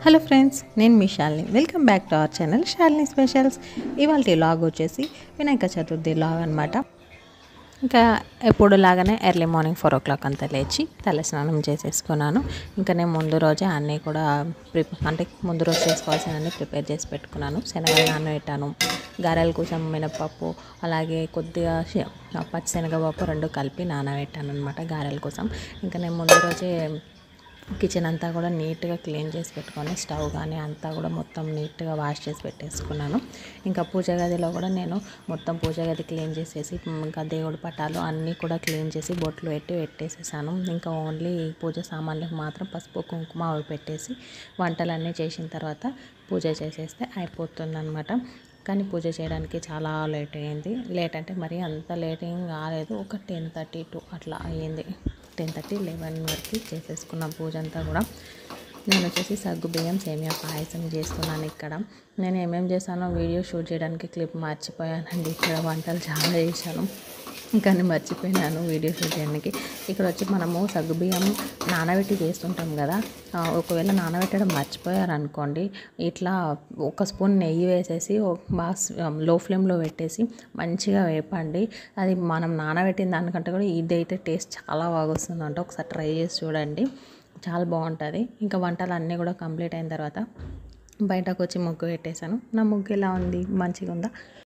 Hello friends, నేను మీ Shalini. Welcome back to our channel Shalini specials. ఇవాళ లాగ్ వచ్చేసి వినాయక చతుర్థి లాగ్ అనమాట. ఇంకా ఎప్పుడు లాగానే ఎర్లీ మార్నింగ్ 4 o'clock అంతా లేచి తలస్నానం చేసేసుకున్నాను. ఇంకా నేను ముందు రోజే అన్నీ కూడా ముందు రోజు చేసుకోవాల్సినవన్నీ ప్రిపేర్ చేసి పెట్టుకున్నాను. శనగలు నానబెట్టాను, గారెల కోసం మినపప్పు, అలాగే కొద్దిగా పచ్చిశనగపప్పు 2 కలిపి నానబెట్టాను అనమాట గారెల కోసం. ఇంకా నేను ముందు రోజే కిచెన్ అంతా కూడా నీట్గా క్లీన్ చేసి పెట్టుకొని స్టవ్ కానీ అంతా కూడా మొత్తం నీట్గా వాష్ చేసి పెట్టేసుకున్నాను. ఇంకా పూజ గదిలో కూడా నేను మొత్తం పూజ గది క్లీన్ చేసేసి ఇంకా దేవుడి పటాలు అన్నీ కూడా క్లీన్ చేసి బొట్లు పెట్టేసేసాను. ఇంకా ఓన్లీ పూజ సామాన్లకు మాత్రం పసుపు కుంకుమ అవి పెట్టేసి వంటలన్నీ చేసిన తర్వాత పూజ చేసేస్తే అయిపోతుందన్నమాట. కానీ పూజ చేయడానికి చాలా లేట్ అయ్యింది. లేట్ అంటే మరీ అంత లేట్ ఏం కాలేదు, ఒక 10:32 అట్లా అయ్యింది. 10:30, 11 వరకు చేసేసుకున్నాం పూజ అంతా కూడా. నేను వచ్చేసి సగ్గుబియ్యం సేమియా పాయసం చేస్తున్నాను. ఇక్కడ నేను ఏమేమి చేశానో వీడియో షూట్ చేయడానికి క్లిప్ మర్చిపోయానండి. ఇక్కడ వంటలు చాలా చేశాను కానీ మర్చిపోయినాను వీడియో షూట్ చేయడానికి. ఇక్కడ వచ్చి మనము సగ్గుబియ్యం నానబెట్టి చేస్తుంటాం కదా, ఒకవేళ నానబెట్టడం మర్చిపోయారనుకోండి, ఇట్లా 1 స్పూన్ నెయ్యి వేసేసి బాగా లో ఫ్లేమ్లో పెట్టేసి మంచిగా వేపండి. అది మనం నానబెట్టిన దానికంటే కూడా ఇదైతే టేస్ట్ చాలా బాగా వస్తుందంట. ఒకసారి ట్రై చేసి చూడండి, చాలా బాగుంటుంది. ఇంకా వంటలు అన్నీ కూడా కంప్లీట్ అయిన తర్వాత బయటకు వచ్చి ముగ్గు పెట్టేశాను. నా ముగ్గు ఎలా ఉంది, మంచిగా ఉందా?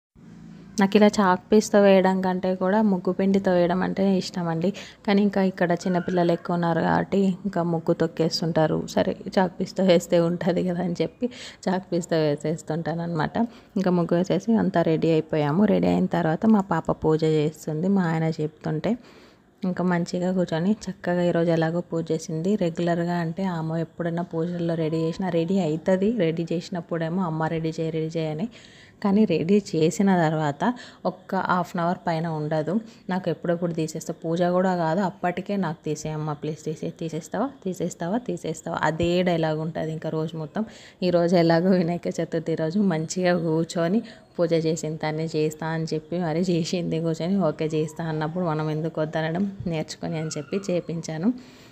నాకు ఇలా చాక్ పీస్తో వేయడం కంటే కూడా ముగ్గు పిండితో వేయడం అంటే ఇష్టం అండి. కానీ ఇంకా ఇక్కడ చిన్నపిల్లలు ఎక్కువ ఉన్నారు కాబట్టి ఇంకా ముగ్గు తొక్కేస్తుంటారు. సరే చాక్ పీస్తో వేస్తే ఉంటుంది కదా అని చెప్పి చాక్ పీస్తో వేసేస్తుంటాను అనమాట. ఇంకా ముగ్గు వేసేసి అంతా రెడీ అయిపోయాము. రెడీ అయిన తర్వాత మా పాప పూజ చేస్తుంది, మా ఆయన చెప్తుంటే ఇంకా మంచిగా కూర్చొని చక్కగా ఈరోజు ఎలాగో పూజ చేసింది. రెగ్యులర్గా అంటే ఆమె ఎప్పుడైనా పూజల్లో రెడీ చేసినా రెడీ అవుతుంది, రెడీ చేసినప్పుడేమో అమ్మ రెడీ చేయని, కానీ రెడీ చేసిన తర్వాత ఒక్క 1/2 hour పైన ఉండదు. నాకు ఎప్పుడెప్పుడు తీసేస్తా, పూజ కూడా కాదు అప్పటికే నాకు తీసేయమ్మ ప్లీజ్ తీసేస్తావా అదే డైలాగ్ ఉంటుంది ఇంకా రోజు మొత్తం. ఈరోజు ఎలాగో వినాయక చతుర్థి రోజు మంచిగా కూర్చొని పూజ చేసిన తనే చేస్తా అని చెప్పి మరి చేసింది. కూర్చొని ఓకే చేస్తా అన్నప్పుడు మనం ఎందుకు వద్దనడం, నేర్చుకొని అని చెప్పి చేపించాను.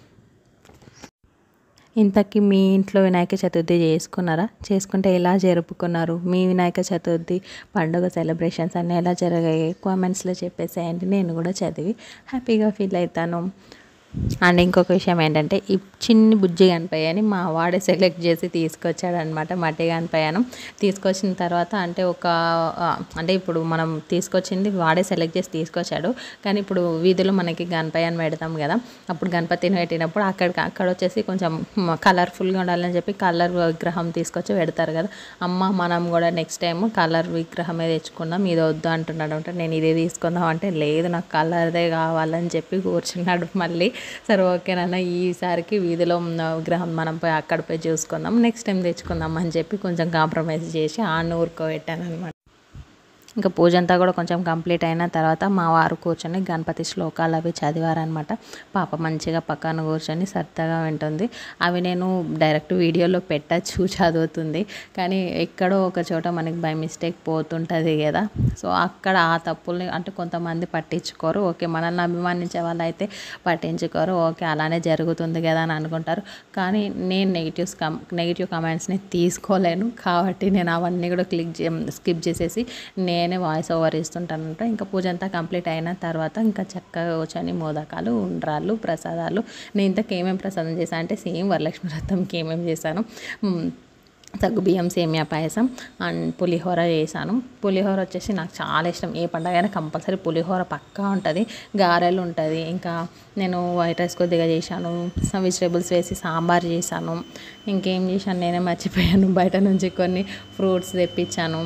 ఇంతకీ మీ ఇంట్లో వినాయక చతుర్థి చేసుకున్నారా? చేసుకుంటే ఎలా జరుపుకున్నారు? మీ వినాయక చతుర్థి పండుగ సెలబ్రేషన్స్ అన్నీ ఎలా జరిగాయి కామెంట్స్లో చెప్పేసేయండి. నేను కూడా చదివి హ్యాపీగా ఫీల్ అవుతాను. అండ్ ఇంకొక విషయం ఏంటంటే, ఈ చిన్ని బుజ్జి గణపయ్యని మా వాడే సెలెక్ట్ చేసి తీసుకొచ్చాడనమాట. మట్టి గణపయ్యను తీసుకొచ్చిన తర్వాత అంటే ఇప్పుడు మనం తీసుకొచ్చింది వాడే సెలెక్ట్ చేసి తీసుకొచ్చాడు. కానీ ఇప్పుడు వీధిలో మనకి గణపయ్యని పెడతాం కదా, అప్పుడు గణపతిని పెట్టినప్పుడు అక్కడ వచ్చేసి కొంచెం కలర్ఫుల్గా ఉండాలని చెప్పి కలర్ విగ్రహం తీసుకొచ్చి పెడతారు కదా. మనం కూడా నెక్స్ట్ టైం కలర్ విగ్రహమే తెచ్చుకుందాం, ఇది వద్దు అంటున్నాడు. అంటే నేను ఇదే తీసుకుందాం అంటే లేదు నాకు కలర్దే కావాలని చెప్పి కూర్చున్నాడు. మళ్ళీ సరే ఓకేనన్నా ఈసారికి వీధిలో ఉన్న విగ్రహం మనం అక్కడ పోయి చూసుకుందాం, నెక్స్ట్ టైం తెచ్చుకుందాం అని చెప్పి కొంచెం కాంప్రమైజ్ చేసి ఊరుకోబెట్టాను అనమాట. ఇంకా పూజ అంతా కూడా కొంచెం కంప్లీట్ అయిన తర్వాత మా వారు కూర్చొని గణపతి శ్లోకాలు అవి చదివారనమాట. పాప మంచిగా పక్కన కూర్చొని సరదాగా వింటుంది. అవి నేను డైరెక్ట్ వీడియోలో పెట్టచ్చు, చదువుతుంది. కానీ ఎక్కడో ఒక చోట మనకి బై మిస్టేక్ పోతుంటుంది కదా, సో అక్కడ ఆ తప్పుల్ని అంటే కొంతమంది పట్టించుకోరు. ఓకే మనల్ని అభిమానించే వాళ్ళు అయితే పట్టించుకోరు, ఓకే అలానే జరుగుతుంది కదా అని అనుకుంటారు. కానీ నేను నెగిటివ్ కమెంట్స్ని తీసుకోలేను కాబట్టి నేను అవన్నీ కూడా స్కిప్ చేసేసి నేనే వాయిస్ ఓవర్ ఇస్తుంటానంట. ఇంకా పూజ అంతా కంప్లీట్ అయిన తర్వాత ఇంకా చక్కగా కూర్చొని మోదకాలు, ఉండ్రాళ్ళు, ప్రసాదాలు. నేను ఇంతకు ఏమేమి ప్రసాదం చేశాను అంటే సేమ్ వరలక్ష్మి వ్రతంకి ఏమేమి చేశాను, సగ్గుబియ్యం సేమియా పాయసం అండ్ పులిహోర చేశాను. పులిహోర వచ్చేసి నాకు చాలా ఇష్టం. ఏ పండుగ అయినా కంపల్సరీ పులిహోర పక్కా ఉంటుంది, గారెలు ఉంటుంది. ఇంకా నేను వైట్ రైస్ కొద్దిగా చేశాను, వెజిటేబుల్స్ వేసి సాంబార్ చేశాను. ఇంకేం చేశాను నేనే మర్చిపోయాను. బయట నుంచి కొన్ని ఫ్రూట్స్ తెప్పించాను.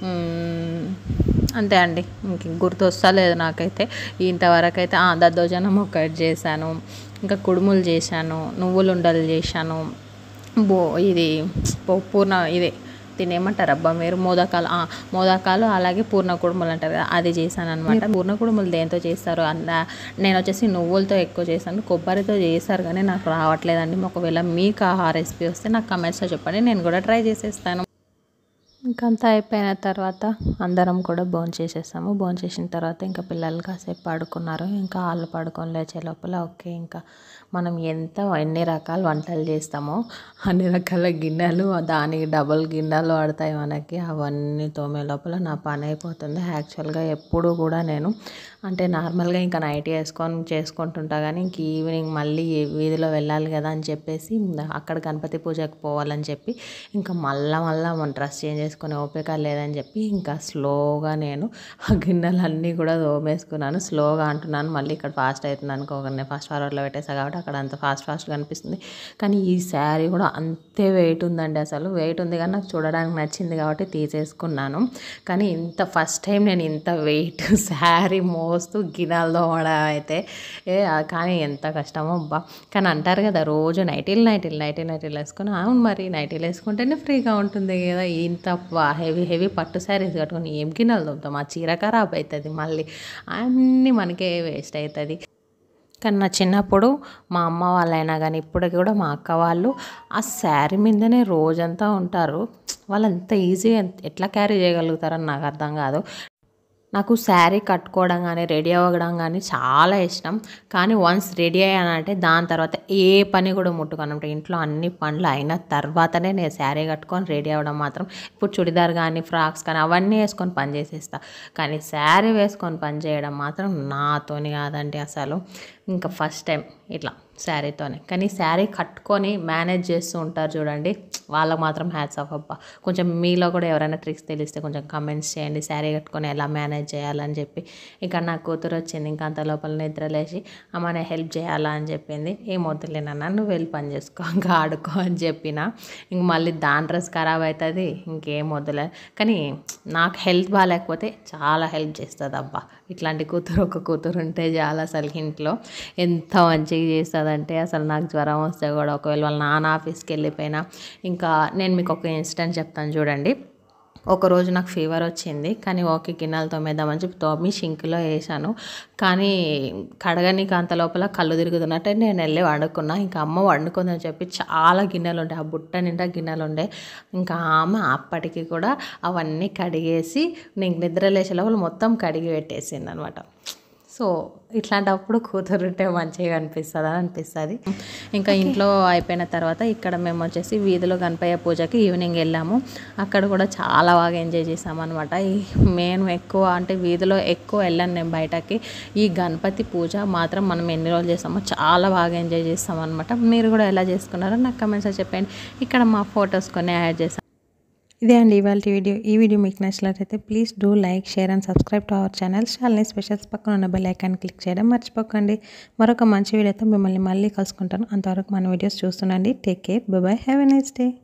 అంతే అండి, ఇంక గుర్తు వస్తలేదు నాకైతే. ఇంతవరకు అయితే దద్దోజనం ఒకటి చేశాను, ఇంకా కుడుములు చేశాను, నువ్వులు ఉండలు చేశాను, ఇది దీన్ని ఏమంటారు అబ్బా మీరు, మోదకాలు అలాగే పూర్ణ కుడుములు అంటారు కదా, అది చేశాను అనమాట. పూర్ణ కుడుములు దేంతో చేస్తారు నేను వచ్చేసి నువ్వులతో ఎక్కువ చేశాను, కొబ్బరితో చేస్తారు కానీ నాకు రావట్లేదండి. ఒకవేళ మీకు ఆ రెసిపీ వస్తే నాకు కమెంట్స్లో చెప్పండి, నేను కూడా ట్రై చేసేస్తాను. ఇంకంతా అయిపోయిన తర్వాత అందరం కూడా భోంచేసేసాము. భోంచేసిన తర్వాత ఇంకా పిల్లలు కాసేపు పడుకున్నారు. ఇంకా వాళ్ళు పడుకొని లేచే లోపల ఓకే, ఇంకా మనం ఎన్ని రకాల వంటలు చేస్తామో అన్ని రకాల గిన్నెలు, దానికి డబుల్ గిన్నెలు పడతాయి మనకి. అవన్నీ తోమే లోపల నా పని అయిపోతుంది. యాక్చువల్గా ఎప్పుడు కూడా నేను అంటే నార్మల్గా ఇంకా నైట్ వేసుకొని చేసుకుంటుంటా, కానీ ఇంక ఈవినింగ్ మళ్ళీ వీధిలో వెళ్ళాలి కదా అని చెప్పేసి అక్కడ గణపతి పూజకు పోవాలని చెప్పి ఇంకా మళ్ళా డ్రెస్ చేంజ్ చేసుకునే ఓపిక లేదని చెప్పి ఇంకా స్లోగా నేను ఆ గిన్నెలన్నీ కూడా తోమేసుకున్నాను. స్లోగా అంటున్నాను, మళ్ళీ ఇక్కడ ఫాస్ట్ అవుతుంది అనుకోగానే ఫాస్ట్ ఫార్వర్డ్లో పెట్టేసా కాబట్టి అక్కడ అంత ఫాస్ట్గా అనిపిస్తుంది. కానీ ఈ శారీ కూడా అంతే వెయిట్ ఉందండి. అసలు వెయిట్ ఉంది కానీ నాకు చూడడానికి నచ్చింది కాబట్టి తీసేసుకున్నాను. కానీ ఫస్ట్ టైం నేను ఇంత వెయిట్ శారీ మోస్తూ గిన్నెలు తోమడం అయితే కానీ ఎంత కష్టమో అబ్బా. కానీ అంటారు కదా రోజు నైటీలు వేసుకొని, అవును మరి నైటీలు వేసుకుంటేనే ఫ్రీగా ఉంటుంది కదా. ఇంత హెవీ పట్టు శారీస్ కట్టుకొని ఏం గిన్నెలు తోముతాం, ఆ చీర ఖరాబ్ అవుతుంది, మళ్ళీ అన్నీ మనకే వేస్ట్ అవుతుంది. కానీ నా చిన్నప్పుడు మా అమ్మ వాళ్ళైనా కానీ ఇప్పటికి కూడా మా అక్క వాళ్ళు ఆ శారీ మీదనే రోజంతా ఉంటారు. వాళ్ళు అంత ఈజీగా ఎట్లా క్యారీ చేయగలుగుతారని నాకు అర్థం కాదు. నాకు శారీ కట్టుకోవడం కానీ రెడీ అవ్వడం కానీ చాలా ఇష్టం. కానీ వన్స్ రెడీ అయ్యానంటే దాని తర్వాత ఏ పని కూడా ముట్టుకోను. అంటే ఇంట్లో అన్ని పనులు అయిన తర్వాతనే నేను శారీ కట్టుకొని రెడీ అవ్వడం మాత్రం. ఇప్పుడు చుడిదార్ కానీ ఫ్రాక్స్ కానీ అవన్నీ వేసుకొని పని చేసేస్తా, కానీ శారీ వేసుకొని పని చేయడం మాత్రం నాతోని కాదండి అసలు. ఇంకా ఫస్ట్ టైం ఇట్లా శారీతోనే. కానీ శారీ కట్టుకొని మేనేజ్ చేస్తూ ఉంటారు చూడండి, వాళ్ళకు మాత్రం హ్యాట్స్ ఆఫ్ అబ్బా. కొంచెం మీలో కూడా ఎవరైనా ట్రిక్స్ తెలిస్తే కొంచెం కమెంట్స్ చేయండి, శారీ కట్టుకొని ఎలా మేనేజ్ చేయాలని చెప్పి. ఇంకా నా కూతురు వచ్చింది, ఇంకా అంత లోపల నిద్రలేసి అమ్మ నేను హెల్ప్ చేయాలా అని చెప్పింది. ఏం వద్దులేనన్నా నువ్వు వెళ్ళి పని చేసుకో, ఇంకా ఆడుకో అని చెప్పిన. ఇంక మళ్ళీ దాని డ్రెస్ ఖరాబ్ అవుతుంది, ఇంకేం వద్దులే. కానీ నాకు హెల్త్ బాగాలేకపోతే చాలా హెల్ప్ చేస్తుంది అబ్బా. ఇట్లాంటి ఒక కూతురు ఉంటే చాలా అసలు ఇంట్లో ఎంత మంచిగా చేస్తుందంటే. అసలు నాకు జ్వరం వస్తే కూడా ఒకవేళ వాళ్ళ నాన్న ఆఫీస్కి వెళ్ళిపోయినా, ఇంకా నేను మీకు ఒక ఇన్సిడెంట్ చెప్తాను చూడండి. ఒకరోజు నాకు ఫీవర్ వచ్చింది, కానీ ఓకే గిన్నెలు తోమేద్దామని చెప్పి తోమి షింక్లో వేసాను. కానీ కడగనీకి అంత లోపల కళ్ళు తిరుగుతున్నట్టే నేను వెళ్ళి వండుకున్నా. ఇంకా అమ్మ వండుకుందని చెప్పి చాలా గిన్నెలు ఉండే, ఆ బుట్ట నిండా గిన్నెలు ఉండే. ఇంకా ఆమె అప్పటికి కూడా అవన్నీ కడిగేసి నేను నిద్ర లేచే లోపల మొత్తం కడిగి పెట్టేసింది అనమాట. సో ఇట్లాంటప్పుడు కూతురుంటే మంచిగా అనిపిస్తుంది. ఇంకా ఇంట్లో అయిపోయిన తర్వాత ఇక్కడ మేము వచ్చేసి వీధిలో గణపయ్య పూజకి ఈవినింగ్ వెళ్ళాము. అక్కడ కూడా చాలా బాగా ఎంజాయ్ చేసామన్నమాట. మేము ఎక్కువ అంటే వీధిలో ఎక్కువ వెళ్ళాను నేను బయటకి. ఈ గణపతి పూజ మాత్రం మనం ఎన్ని రోజులు చేస్తామో చాలా బాగా ఎంజాయ్ చేస్తామన్నమాట. మీరు కూడా ఎలా చేసుకున్నారో నాకు కమెంట్స్లో చెప్పండి. ఇక్కడ మా ఫొటోస్ కొన్ని యాడ్ చేస్తాం. ఇదే అండి ఇవాళ వీడియో. ఈ వీడియో మీకు నచ్చినట్లయితే please do like, share and subscribe to our channel Shalini specials. పక్కన ఉన్న బెల్ ఐకాన్ క్లిక్ చేయడం మర్చిపోకండి. మరొక మంచి వీడియోతో మిమ్మల్ని మళ్ళీ కలుసుకుంటాను. అంతవరకు మన వీడియోస్ చూస్తుండండి. Take care, bye bye, have a nice day.